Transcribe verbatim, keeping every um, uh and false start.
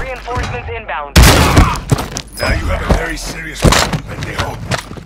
Reinforcements inbound. Now you have a very serious problem, pendejo.